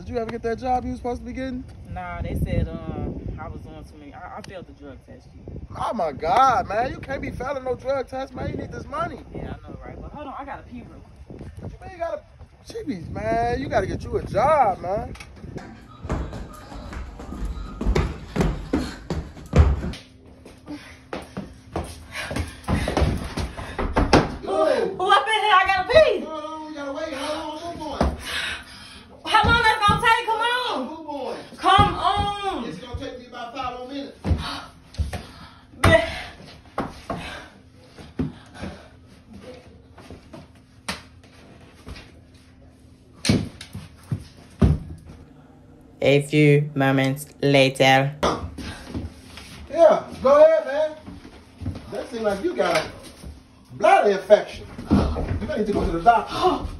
you ever get that job you was supposed to be getting? Nah, they said I was doing too many. I failed the drug test. Oh my God, man. You can't be failing no drug test, man. You need this money. Yeah, I know, right? But hold on, I got a pee real quick. Man, you gotta, Chibis, man. You gotta get you a job, man. Who up in here? I gotta pee. Hold on, we gotta wait. Hold on, move on. How long that's gonna take? Come on. Move on. Come on. It's gonna take me about 5 more minutes. A few moments later. Yeah, go ahead, man. That seems like you got a bladder infection. You need to go to the doctor.